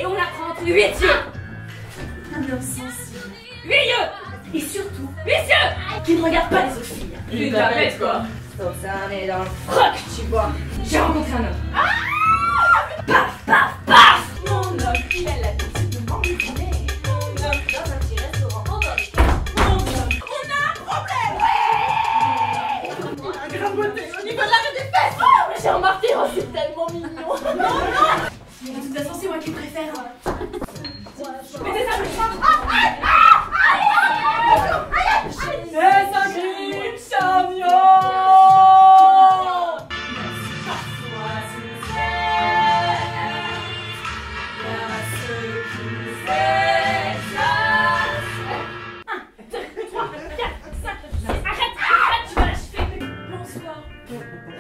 et on apprend entre 8 yeux. Un homme sensible. 8 yeux. Et surtout, 8 yeux. qui ne regarde pas les autres filles. Une tapette quoi. Sauf ça, on est dans le froc, tu vois. J'ai rencontré un homme. Ah, paf, paf, paf. Mon homme, il a l'habitude de manger son nez. Mon homme, dans un petit restaurant en bord de Mon homme, on a un problème. Oui. La gramoté au niveau de l'arrêt des fesses. Oh, mais j'ai remarqué, oh, c'est tellement mignon. Non, non. Mais de toute façon, c'est moi qui préfère. Mais c'est ça, mais c'est un crime charnier. Parfois sincère, il y a ceux qui nous échappent. 1, 2, 3, 4, 5, 6. Arrête, tu vas l'achever. Bonsoir.